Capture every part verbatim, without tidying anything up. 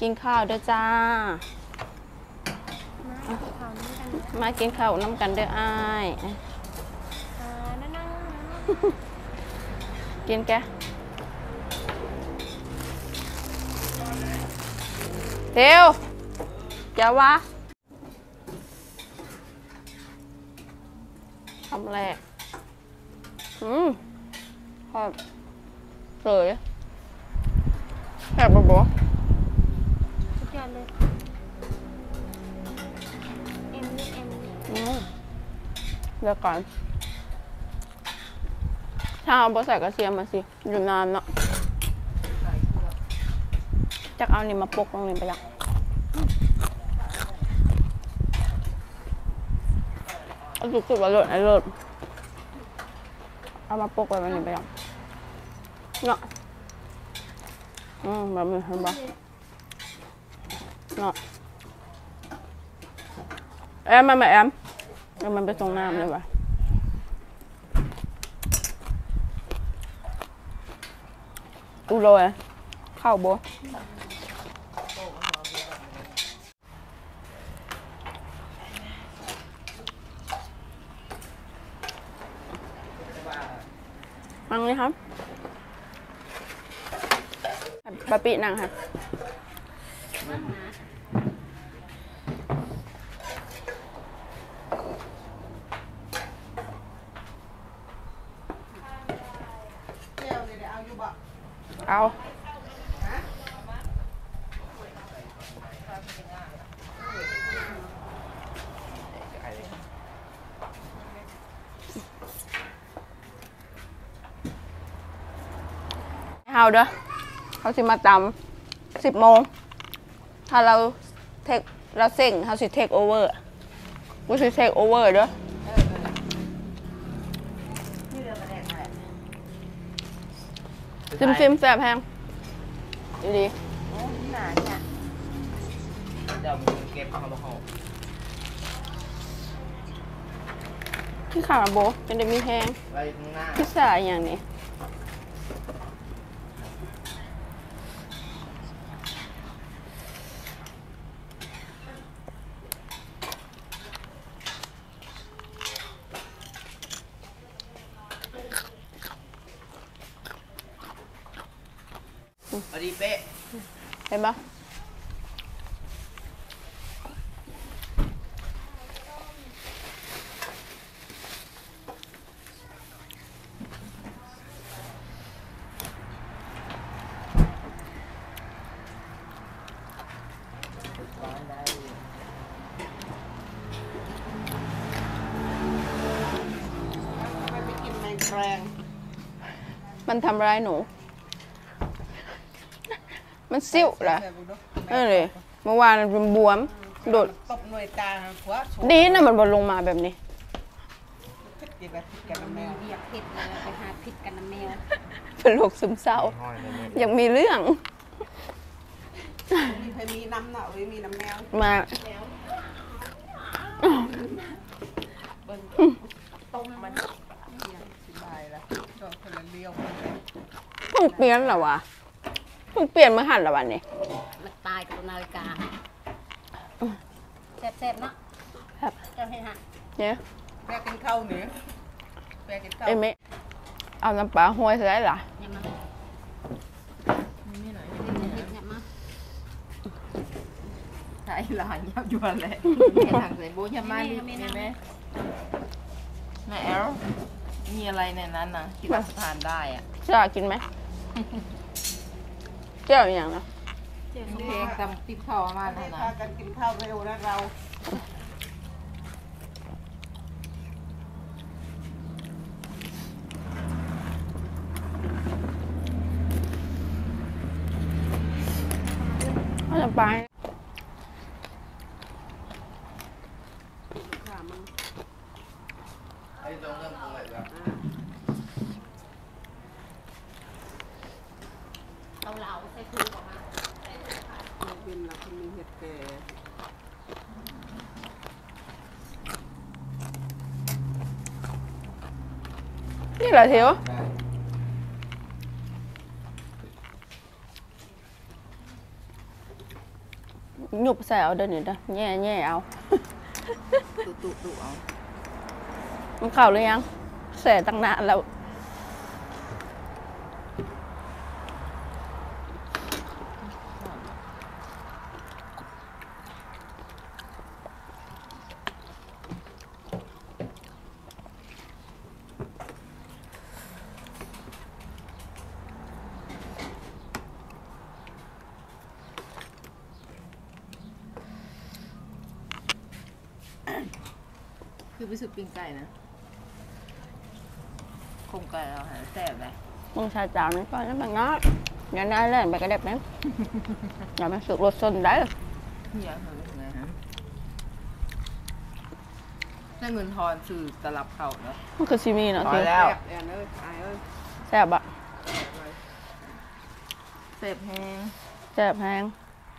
กินข้าวด้วยจ้ามากินข้าวน้ำกันเด้ออ้ายกินแกเดี๋ยวจะวะทำแรกอืมพอเลยแซ่บบ่บ่สุดยอดเลยเอ็มนี่เอ็มนี่เดี๋ยวก่อนถ้าเอาบะใส่กระเทียมมาสิอยู่นานเนาะจะเอานี่มาปกลงนี่ไปยังเอาสุกๆแล้วหล่นไอ้หล่นเอามาปกไว้มันนี่ไปยังเนาะอืมแบบนี้เห็นปะเนาะแอมมาไหมแอมเอามันไปตรงน้ำเลยวะอูโรยข้าวโบฟังเลยครับปะปินังค่ะเอาเอาเด้อเขาสิมาตำสิบโมงถ้าเราเทคเราเซ็งเขาสิเทคโอเวอร์กูสิเทคโอเวอร์เด้อซิมซิมแสบแพงดีดีหนาเนี่ยเดี๋ยวมึงเก็บเอามาห่อที่ขาโบเป็นเด็กมีแพงพิซซ่าอย่างนี้พอดีเป๊ะเห็นปะมันทำร้ายหนูมันซิ่วเหรอนั่นเลยเมื่อวานมันบวมโดดตบหน่วยตาดีนะมันบอลลงมาแบบนี้อยากผิดนะไปหาผิดกันนะแมวเป็นโรคซึมเศร้าอยากมีเรื่องมีใครมีน้ำหน่อยมีน้ำแมวมาต้มมันสบายแล้วก็คนละเลี้ยวเพิ่งเปลี่ยนเหรอวะเพิ่งเปลี่ยนเมื่อหันละวันนี้มันตายกับนาฬิกาแซ่บๆเนาะครับเจ้าให้ฮะเนี่ยแม่กินข้าวเนี่ยแม่กินข้าวเอ็มเอาน้ำปลาห้วยใส่ได้หรอใช่หลานยับยวนเลยหลังใส่โบยามาลิมีไหมแม่แอลมีอะไรในนั้นนะที่เราทานได้อ่ะจะกินไหมเจ้าอย่างนะเพลงตำติดข้าวมาแล้วนะพากันกินข้าวเร็วนะเราเขาจะไปไอ้ตรงเรื่องอะไรแบบเอาเหลาใส่ถุงออกมาเป็นเราคนมีเห็ดแก่นี่แหละเทียวหยุบใส่เอาเดินนี่นะแง่แง่เอาตุตุตุเอามันเข่าหรือยังแส่ตั้งนานแล้วคือไปสุดปิ้งไก่นะคงไก่เราหาแซ่บเลยมึงชาจาวนี่ก็แล้วมันน้อยอย่าได้เล่นไปกระเด็บนั้นอย่ามาสึกรถซนได้เฮียทำยังไงฮะได้เงินทอนสื่อตลับเข่าเนาะมันคือซีมีเนาะพอคือแล้วแอนเอ้ยอายเอ้ยแซ่บอะเสพแห้งแซ่บแพง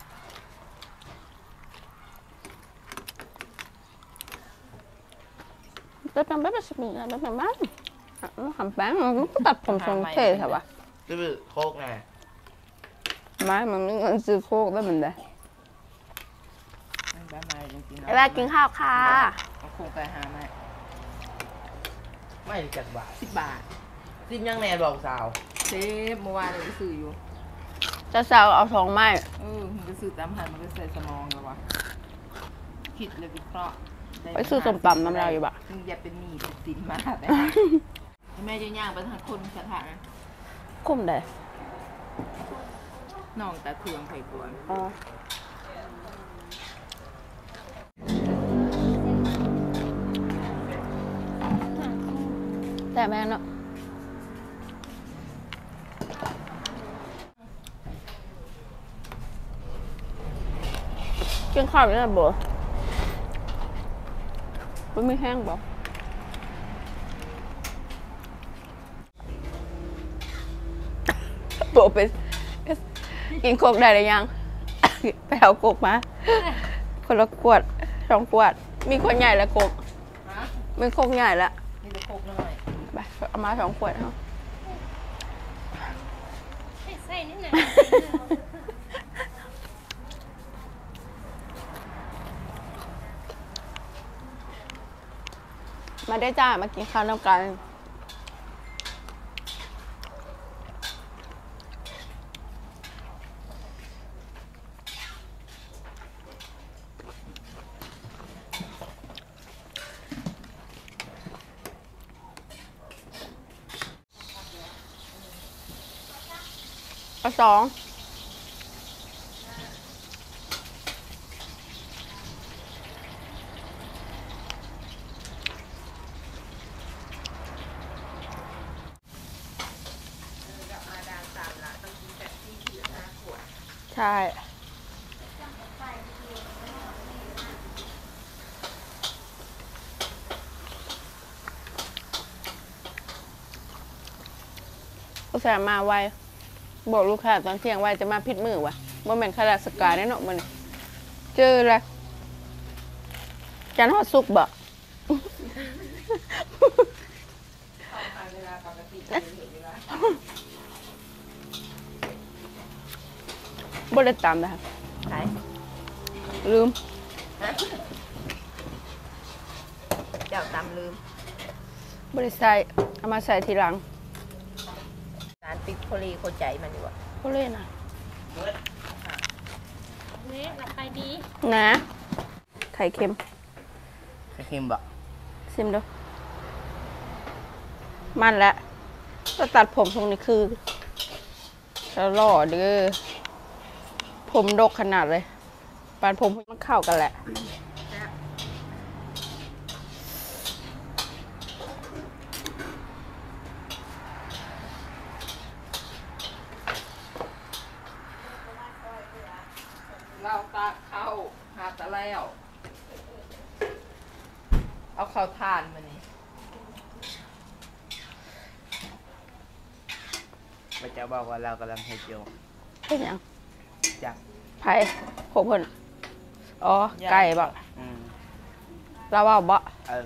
แต่เป็นแบบซีมีนะแบบบ้านมันทำแป้งมันก็ตัดผมทรงเท่ใช่ปะซื้อโคกไงไม่มันไม่เงินซื้อโคกได้เหมือนเดิมไม่บ้าไม่จริงๆไอ้แม่กินข้าวค่ะเอาคงไก่หาไหมไม่จักบาทสิบบาทซิมยังแน่บอกสาวเซฟเมื่อวานเลยไปซื้ออยู่จะเซาเอาสองไม้เออมันก็ซื้อตามหันมันก็ใส่สมองแล้ววะคิดเลยวิเคราะห์ด้ไปซื้อสมตำน้ำลายอยู่บะมึงอย่าเป็นหนี้เป็นสินมาแต่แม่จะย่างไปทางคนสถานคุ้มได้น้องแต่เครื่องไข่กวนอ๋อแต่แม่เนาะกินข้าวไม่ได้บ่มันไม่แห้งบ่โบไปกินโคกได้หรือยัง ไปเอาโคกมา คนละขวดสองขวด มีขวดใหญ่แล้วโคกฮะมีโคกใหญ่แล้วนี่จะโคกหน่อยไปเอามาสองขวดเนาะใส่นิดหน่อยมาได้จ้ามากินข้าวน้ำกันเอาสองใช่อุตส่าห์มาไวบอกลูกค้าตอนเที่ยงไวจะมาพิดมือวะว่าแม่นข้าราชการแน่เนอนมันเจอเลยจันทร์ฮอดสุกร์บ่ บ่ได้ตามนะคะไหนลืมเจ้าตำลืมบ่ได้ใส่เอามาใส่ทีหลังร้านติ๊กโคลีโคใจมันอยู่อะก็เล่นนะนี่หลับไปดีนะไข่เค็มไข่เค็มบะซิมดูมันแล้วก็ตัดผมตรงนี้คือจะหล่อเด้อผมดกขนาดเลยปานผมมันเข้ากันแหละเราตาเข้าหาตะแล้ว เอาข้าวทานมานี่มันจะบอกว่าเรากำลังให้เจียวเป็นหยังจักไผ่โขบเพิ่นอ๋อ ไก่บ่อืมเราว่าบ่เออ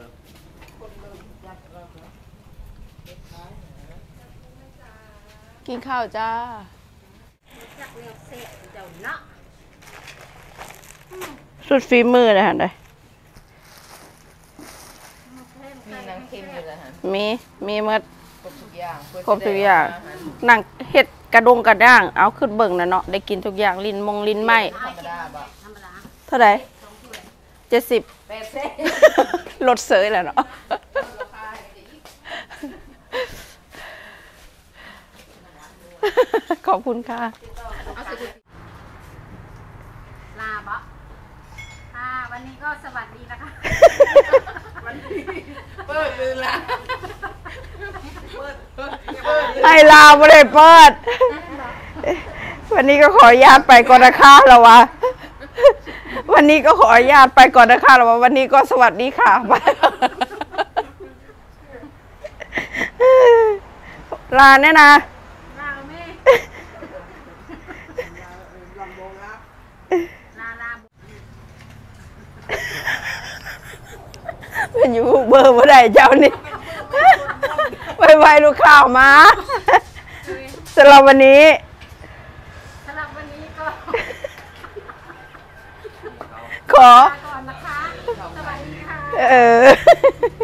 กินข้าวจ้าจักเร็วเสียเจ้าเนาะสุดฝีมือเลยฮะได้มีนางเค็มอยู่แล้วฮะมีมีหมดครบทุกอย่างเพื่ครบทุกอย่าง หนังเห็ดกระดงกระด้างเอาขึ้นเบิ่งนะเนาะได้กินทุกอย่างลิ้นมงลิ้นไหมธรรมดาบ่เท่าไหร่เจ็ดสิบแปดเส้นลดเสยแล้วเนาะ ขอบคุณค่ะลาบะค่ะวันนี้ก็สวัสดีนะคะเปิดลืมละไอลาวไม่ได้เปิด วันนี้ก็ขออนุญาตไปก่อนนะคะแล้ววะ วันนี้ก็ขออนุญาตไปก่อนนะคะแล้ววะวันนี้ก็สวัสดีค่ะ ลาเนี่ยนะลาแม่ลาลาเป็นยูทูบเบอร์เมื่อไรเจ้านี่ ไวๆลูกข่าวมาสำหรับวันนี้สำหรับวันนี้ก็ขอลาก่อนนะคะ สวัสดีค่ะเออ